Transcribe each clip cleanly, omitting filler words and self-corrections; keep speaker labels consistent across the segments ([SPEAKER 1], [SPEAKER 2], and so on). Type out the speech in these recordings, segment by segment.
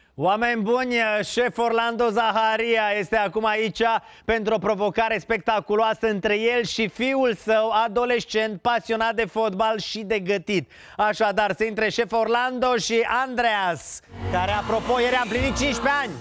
[SPEAKER 1] Oameni buni, șef Orlando Zaharia este acum aici pentru o provocare spectaculoasă între el și fiul său, adolescent, pasionat de fotbal și de gătit. Așadar, să intre șef Orlando și Andreas, care, apropo, ieri a împlinit 15 ani.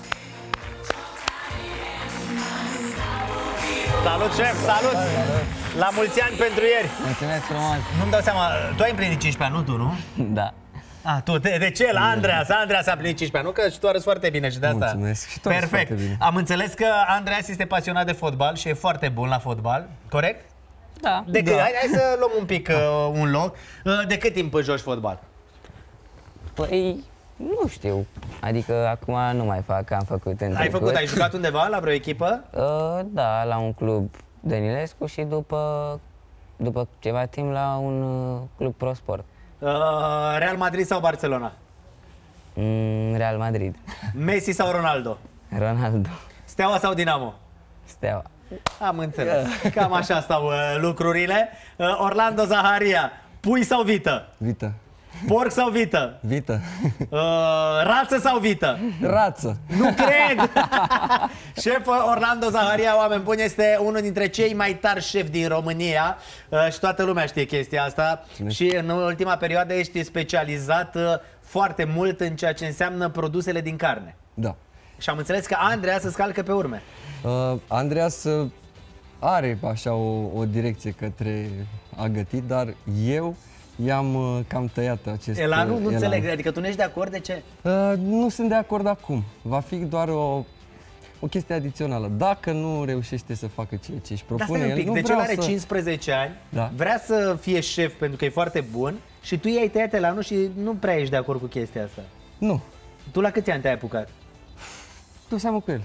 [SPEAKER 1] Salut, șef, salut! La mulți ani pentru ieri!
[SPEAKER 2] Mulțumesc frumos!
[SPEAKER 1] Nu-mi dau seama, tu ai împlinit 15 ani, nu tu, nu?
[SPEAKER 2] Da.
[SPEAKER 1] Tu, de ce? La Andreas a împlinit 15 ani, nu? Că și tu arăți foarte bine și de asta.
[SPEAKER 2] Mulțumesc, și tu arăți
[SPEAKER 1] perfect.
[SPEAKER 2] foarte bine.
[SPEAKER 1] Am înțeles că Andreas este pasionat de fotbal și e foarte bun la fotbal, corect?
[SPEAKER 2] Da.
[SPEAKER 1] De cât? Hai să luăm un pic un loc. De cât timp joci fotbal?
[SPEAKER 2] Păi, nu știu. Adică acum nu mai fac, am făcut în trecut.
[SPEAKER 1] Ai jucat undeva la vreo echipă?
[SPEAKER 2] Da, la un club Dănilescu și după ceva timp la un club Pro Sport.
[SPEAKER 1] Real Madrid sau Barcelona?
[SPEAKER 2] Real Madrid.
[SPEAKER 1] Messi sau Ronaldo?
[SPEAKER 2] Ronaldo.
[SPEAKER 1] Steaua sau Dinamo?
[SPEAKER 2] Steaua.
[SPEAKER 1] Am înțeles. Cam așa stau lucrurile. Orlando Zaharia, pui sau vită?
[SPEAKER 3] Vită.
[SPEAKER 1] Porc sau vită?
[SPEAKER 3] Vită.
[SPEAKER 1] Rață sau vită?
[SPEAKER 3] Rață.
[SPEAKER 1] Nu cred! Șef Orlando Zaharia, oameni buni, este unul dintre cei mai tari șefi din România și toată lumea știe chestia asta. Și în ultima perioadă ești specializat foarte mult în ceea ce înseamnă produsele din carne.
[SPEAKER 3] Da.
[SPEAKER 1] Și am înțeles că Andreas se scalcă pe urme.
[SPEAKER 3] Andreas are așa o direcție către a gătit, dar eu i-am cam tăiat acest
[SPEAKER 1] Elanul? Nu înțeleg, adică tu nu ești de acord, de ce?
[SPEAKER 3] Nu sunt de acord acum. Va fi doar o chestie adițională. Dacă nu reușește să facă ceea ce își propune el, nu
[SPEAKER 1] deci
[SPEAKER 3] vreau
[SPEAKER 1] el are
[SPEAKER 3] să...
[SPEAKER 1] 15 ani,
[SPEAKER 3] Da.
[SPEAKER 1] vrea să fie șef pentru că e foarte bun și tu i-ai tăiat elanul și nu prea ești de acord cu chestia asta.
[SPEAKER 3] Nu.
[SPEAKER 1] Tu la câți ani te-ai apucat?
[SPEAKER 3] Tu seamă cu el.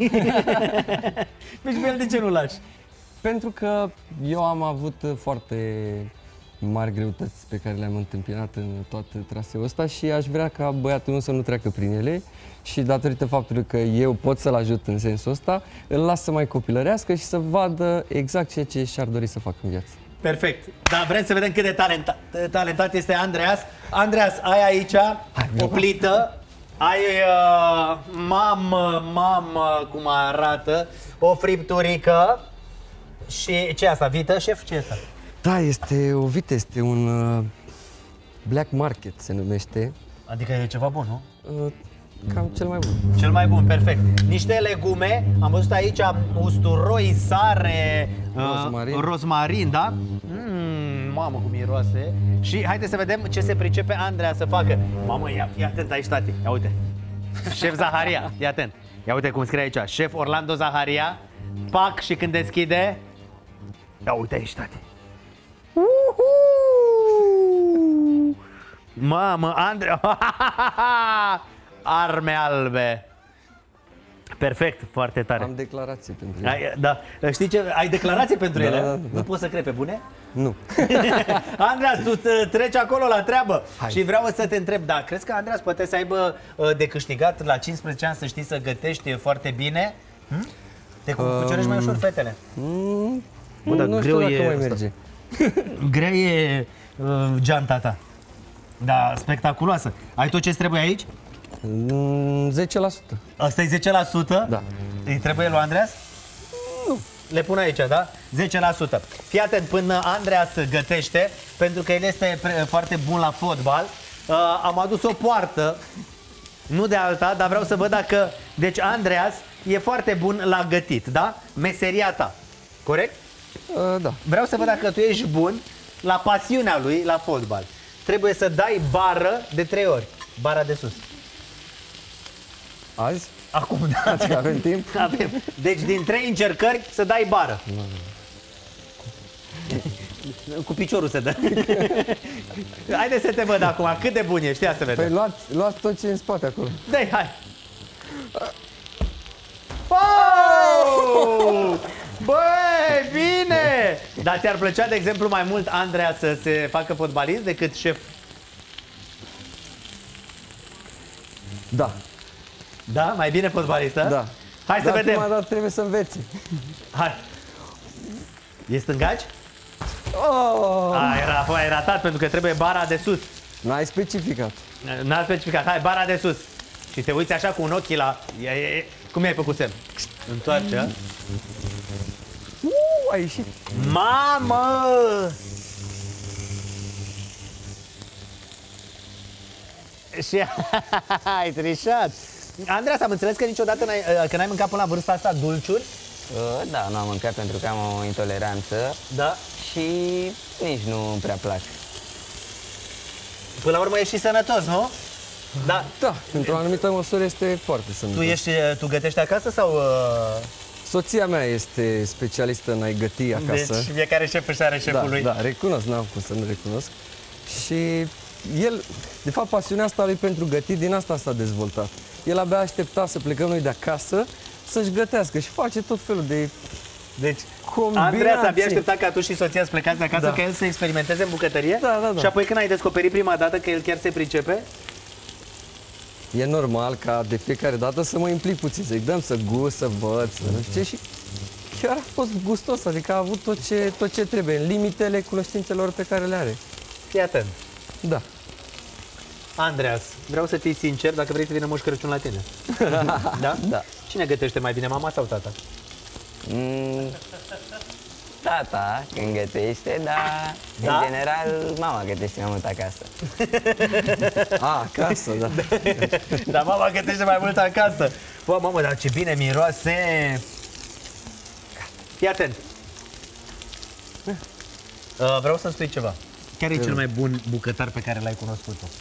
[SPEAKER 1] Deci pe el de ce nu lași?
[SPEAKER 3] Pentru că eu am avut foarte mari greutăți pe care le-am întâmpinat în tot traseul ăsta și aș vrea ca băiatul meu să nu treacă prin ele și datorită faptului că eu pot să-l ajut în sensul ăsta, îl las să mai copilărească și să vadă exact ceea ce și-ar dori să facă în viață.
[SPEAKER 1] Perfect. Dar vrem să vedem cât de talentat este Andreas. Andreas, ai aici o plită, ai mamă cum arată, o fripturică și ce e asta? Vită, șef? Ce e asta?
[SPEAKER 3] Da, este o vită, este un black market se numește.
[SPEAKER 1] Adică e ceva bun, nu?
[SPEAKER 3] Cam cel mai bun.
[SPEAKER 1] Cel mai bun, perfect. Niște legume, am văzut aici usturoi, sare, rozmarin, da? Mamă, cum miroase. Și haideți să vedem ce se pricepe Andreea să facă. Mamă, ia atent aici, tati, ia uite. Șef Zaharia, ia atent. Ia uite cum scrie aici, șef Orlando Zaharia. Pac, și când deschide, ia uite aici, tati. Mamă, Andreea. Arme albe. Perfect, foarte tare.
[SPEAKER 3] Am declarație pentru ele.
[SPEAKER 1] Da. Știi ce? Ai declarație pentru ele?
[SPEAKER 3] Da.
[SPEAKER 1] Nu poți să crezi, pe bune?
[SPEAKER 3] Nu.
[SPEAKER 1] Andreas, tu treci acolo la treabă. Hai. Și vreau să te întreb, da, crezi că Andreas poate să aibă de câștigat la 15 ani, să știi să gătești foarte bine? Te cucerești mai ușor fetele?
[SPEAKER 3] Nu știu dacă mai merge.
[SPEAKER 1] Greu e geanta ta. Da, spectaculoasă. Ai tot ce-ți trebuie aici?
[SPEAKER 3] 10%.
[SPEAKER 1] Asta e 10%?
[SPEAKER 3] Da.
[SPEAKER 1] Îi trebuie lui Andreas? Nu. Le pun aici, da? 10%. Fii atent până Andreas gătește, pentru că el este foarte bun la fotbal. Am adus o poartă, nu de alta, dar vreau să văd dacă... Deci Andreas e foarte bun la gătit, da? Meseria ta, corect?
[SPEAKER 3] Da.
[SPEAKER 1] Vreau să văd dacă tu ești bun la pasiunea lui la fotbal. Trebuie să dai bară de 3 ori. Bara de sus.
[SPEAKER 3] Azi?
[SPEAKER 1] Acum, da.
[SPEAKER 3] Azi, avem timp?
[SPEAKER 1] Avem. Deci din 3 încercări să dai bară. Cu piciorul se dă. Haideți să te văd acum, cât de bun ești, ia să vedem.
[SPEAKER 3] Păi luați tot ce e în spate acolo.
[SPEAKER 1] Dai, hai. Oh! Băi, bine! Dar ți-ar plăcea, de exemplu, mai mult Andreea să se facă fotbalist decât șef?
[SPEAKER 3] Da.
[SPEAKER 1] Da? Mai bine fotbalistă?
[SPEAKER 3] Da.
[SPEAKER 1] Hai să vedem.
[SPEAKER 3] Dar trebuie să înveți.
[SPEAKER 1] Hai. E stângaci?
[SPEAKER 3] Oh!
[SPEAKER 1] Ai ratat pentru că trebuie bara de sus.
[SPEAKER 3] N-ai specificat.
[SPEAKER 1] N-a specificat. Hai, bara de sus. Și te uiți așa cu un ochi la... Cum i-ai făcut semn? Întoarce, a?
[SPEAKER 3] A ieșit.
[SPEAKER 1] Mamă! Și ai trișat. Andreas, am înțeles că niciodată n-ai mâncat până la vârsta asta dulciuri?
[SPEAKER 2] Da, nu am mâncat pentru că am o intoleranță.
[SPEAKER 1] Da.
[SPEAKER 2] Și nici nu prea plac.
[SPEAKER 1] Până la urmă ești și sănătos, nu? Da.
[SPEAKER 3] Da, într-o anumită măsură este foarte sănătos.
[SPEAKER 1] Tu gătești acasă sau...
[SPEAKER 3] Soția mea este specialistă în a-i găti acasă.
[SPEAKER 1] Deci fiecare șef își are șeful lui.
[SPEAKER 3] Da, recunosc, n-am cum să nu recunosc. Și el, de fapt, pasiunea asta lui pentru gătit, din asta s-a dezvoltat. El abia aștepta să plecăm noi de acasă, să-și gătească și face tot felul de
[SPEAKER 1] Deci,
[SPEAKER 3] combinații.
[SPEAKER 1] Andreas abia aștepta ca tu și soția să plecați de acasă, ca el să experimenteze în bucătărie?
[SPEAKER 3] Da.
[SPEAKER 1] Și apoi când ai descoperit prima dată că el chiar se pricepe?
[SPEAKER 3] E normal ca de fiecare dată să mă implic puțin, să-i dăm să gust, să văd, să nu știu ce. Și chiar a fost gustos, adică a avut tot ce trebuie, în limitele cunoștințelor pe care le are.
[SPEAKER 1] Fii atent.
[SPEAKER 3] Da.
[SPEAKER 1] Andreas, vreau să fii sincer, dacă vrei să vină Moș Crăciun la tine. Da?
[SPEAKER 3] Da.
[SPEAKER 1] Cine gătește mai bine, mama sau tata?
[SPEAKER 2] Tata, când gătește, dar
[SPEAKER 1] Da?
[SPEAKER 2] în general mama gătește mai mult acasă.
[SPEAKER 3] Acasă, da.
[SPEAKER 1] Dar mama gătește mai mult acasă. Bă, mamă, dar ce bine miroase! Fii atent. Vreau să-mi spui ceva. Care e cel mai bun bucătar pe care l-ai cunoscut tu?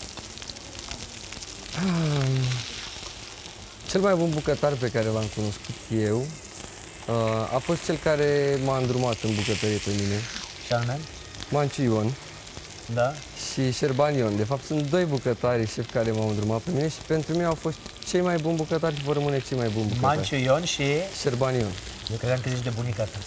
[SPEAKER 3] Cel mai bun bucătar pe care l-am cunoscut eu a fost cel care m-a îndrumat în bucătărie pe mine,
[SPEAKER 1] Și anume?
[SPEAKER 3] Manciu Ion
[SPEAKER 1] Da?
[SPEAKER 3] și Șerban Ion. De fapt, sunt doi bucătari șefi care m-au îndrumat pe mine și pentru mine au fost cei mai buni bucătari și vor rămâne cei mai buni bucătari.
[SPEAKER 1] Manciu Ion și...
[SPEAKER 3] Șerban Ion.
[SPEAKER 1] Eu credeam că zici de bunica ta.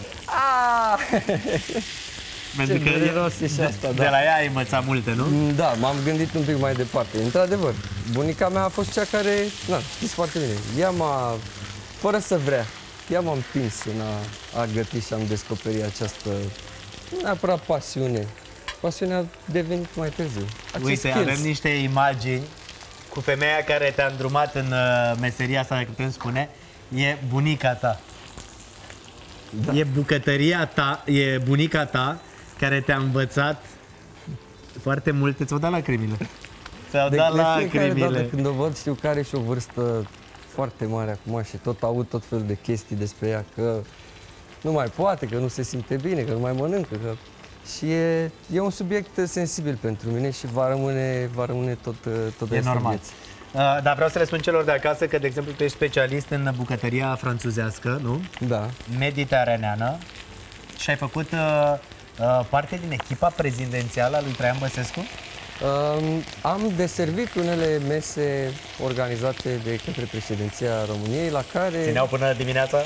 [SPEAKER 3] Ce dureros e și asta,
[SPEAKER 1] De la ea ai învățat multe, nu?
[SPEAKER 3] Da, m-am gândit un pic mai departe. Într-adevăr, bunica mea a fost cea care, știți foarte bine, ea m-a, fără să vrea, ea m-a împins în a găti și am descoperit această, nu neapărat pasiune. Pasiunea a devenit mai târziu.
[SPEAKER 1] Uite, avem niște imagini cu femeia care te-a îndrumat în meseria asta, dacă putem spune. E bunica ta. Da. E bucătăria ta, e bunica ta care te-a învățat foarte multe. Ți-au dat lacrimile. Ți-au dat lacrimile.
[SPEAKER 3] Dată când o văd, știu că are și o vârstă foarte mare acum și tot aud tot felul de chestii despre ea, că nu mai poate, că nu se simte bine, că nu mai mănâncă. Și e un subiect sensibil pentru mine și va rămâne tot
[SPEAKER 1] E normal. Dar vreau să le spun celor de acasă că, de exemplu, tu ești specialist în bucătăria franțuzească, nu?
[SPEAKER 3] Da.
[SPEAKER 1] Mediteraneană. Și ai făcut parte din echipa prezidențială a lui Traian Băsescu?
[SPEAKER 3] Am deservit unele mese organizate de către președinția României, la care...
[SPEAKER 1] Țineau până dimineața?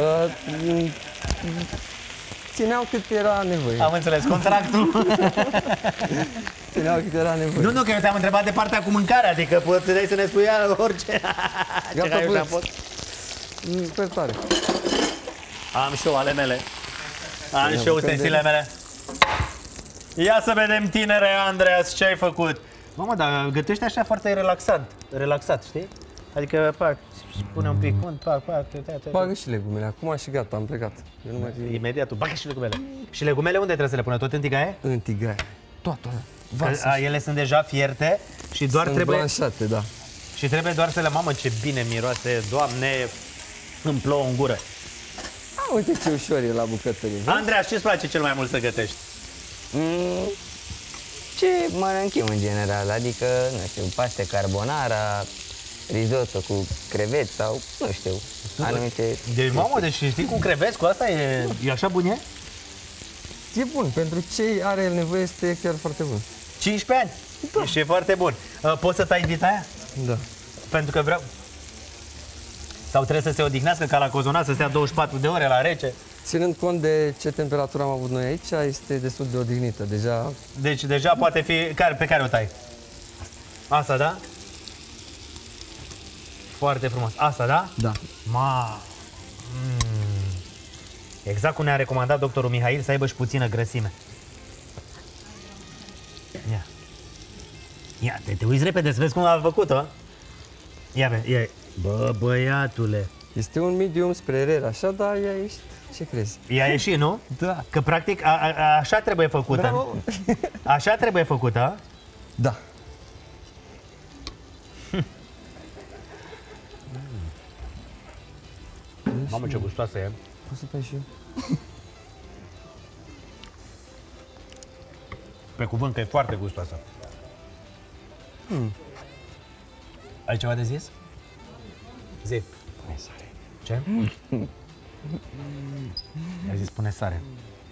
[SPEAKER 3] Țineau cât era nevoie.
[SPEAKER 1] Am înțeles, contractul.
[SPEAKER 3] Țineau cât era nevoie.
[SPEAKER 1] Nu, că eu te-am întrebat de partea cu mâncarea, adică puteai să ne spui orice.
[SPEAKER 3] Gata, puteți. Super tare.
[SPEAKER 1] Am și eu ale mele. Am și eu ustensile mele. Ia să vedem, tinere Andreas, ce ai făcut. Mamă, dar gătești așa foarte relaxat, știi? Adică, pac, pune un pic unt, pac.
[SPEAKER 3] Bagă și legumele, acum și gata, am plecat. Eu nu mai...
[SPEAKER 1] Imediat, tu bagă și legumele. Și legumele unde trebuie să le pună? Tot în tigaie?
[SPEAKER 3] În tigaie. Toată.
[SPEAKER 1] Ele sunt deja fierte și doar
[SPEAKER 3] sunt
[SPEAKER 1] trebuie...
[SPEAKER 3] blanșate, da.
[SPEAKER 1] Și trebuie doar să le... Mamă, ce bine miroase, Doamne, îmi plouă în gură.
[SPEAKER 3] Uite ce ușor e la bucătărie.
[SPEAKER 1] Andreas, ce-ți place cel mai mult să gătești?
[SPEAKER 2] Ce mănânc eu în general, adică, nu știu, paste carbonara, risotto cu creveți sau, nu știu, anumite...
[SPEAKER 1] Deci, mamă, deci știi cu creveți, cu asta e așa bun e?
[SPEAKER 3] E bun, pentru ce are el nevoie este chiar foarte bun.
[SPEAKER 1] 15 ani? Da. Și e foarte bun. Poți să tai invita aia?
[SPEAKER 3] Da.
[SPEAKER 1] Pentru că vreau... Sau trebuie să se odihnească ca la cozonac, să stea 24 de ore la rece?
[SPEAKER 3] Ținând cont de ce temperatură am avut noi aici, este destul de odihnită. Deja...
[SPEAKER 1] Deci deja poate fi... Pe care o tai? Asta, da? Foarte frumos. Asta, da?
[SPEAKER 3] Da.
[SPEAKER 1] Exact cum ne-a recomandat doctorul Mihail, să aibă și puțină grăsime. Ia. Ia, te uiți repede să vezi cum a făcut-o. Ia, bă, băiatule.
[SPEAKER 3] Este un medium spre rare, așa, dar ea ești. Ce crezi?
[SPEAKER 1] I-a ieșit, nu?
[SPEAKER 3] Da.
[SPEAKER 1] Că practic așa trebuie făcută.
[SPEAKER 3] Bravo.
[SPEAKER 1] Așa trebuie făcută.
[SPEAKER 3] Da.
[SPEAKER 1] Mamă, ce gustoasă e.
[SPEAKER 3] Poți să tai și eu?
[SPEAKER 1] Pe cuvânt că e foarte gustoasă. Ai ceva de zis? Zi.
[SPEAKER 3] Pune sare.
[SPEAKER 1] Ce? Ai zis pune sare.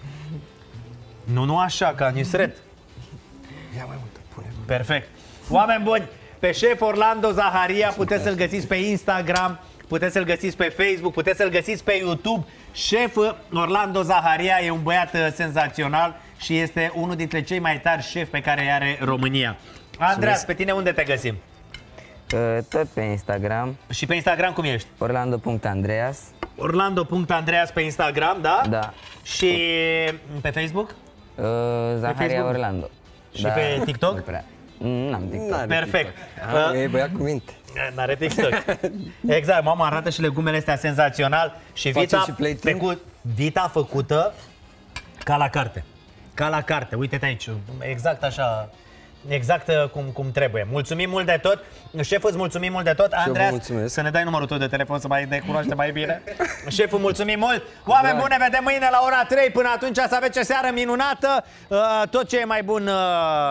[SPEAKER 1] Nu așa, ca Nisret.
[SPEAKER 3] Ia mai multă, pune.
[SPEAKER 1] Perfect. Oameni buni, pe șef Orlando Zaharia puteți să-l găsiți pe Instagram, puteți să-l găsiți pe Facebook, puteți să-l găsiți pe YouTube. Șef Orlando Zaharia e un băiat senzațional și este unul dintre cei mai tari șefi pe care îi are România. Andreas, pe tine unde te găsim?
[SPEAKER 2] Tot pe Instagram,
[SPEAKER 1] Și pe Instagram cum ești?
[SPEAKER 2] orlando.andreas.
[SPEAKER 1] Orlando.andreas pe Instagram, da?
[SPEAKER 2] Da.
[SPEAKER 1] Și pe Facebook?
[SPEAKER 2] Zaharia
[SPEAKER 1] Facebook?
[SPEAKER 2] Orlando.
[SPEAKER 1] Și pe TikTok?
[SPEAKER 2] Nu prea. N-am TikTok.
[SPEAKER 1] Perfect.
[SPEAKER 3] E băiat cu minte.
[SPEAKER 1] N-are TikTok. Exact, mama arată și legumele astea senzațional și
[SPEAKER 3] Face
[SPEAKER 1] vita,
[SPEAKER 3] și play-tin?
[SPEAKER 1] vita făcută ca la carte. Ca la carte, uite-te aici, exact așa, exact cum trebuie. Mulțumim mult de tot. Șef, îți mulțumim mult de tot. Andreas,
[SPEAKER 3] mulțumesc.
[SPEAKER 1] să ne dai numărul tău de telefon să mai ne cunoaște mai bine. Șeful, mulțumim mult. Oameni buni, ne vedem mâine la ora 3. Până atunci să aveți o seară minunată. Tot ce e mai bun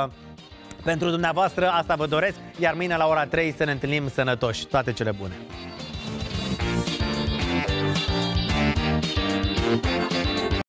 [SPEAKER 1] pentru dumneavoastră, asta vă doresc. Iar mâine la ora 3 să ne întâlnim sănătoși. Toate cele bune.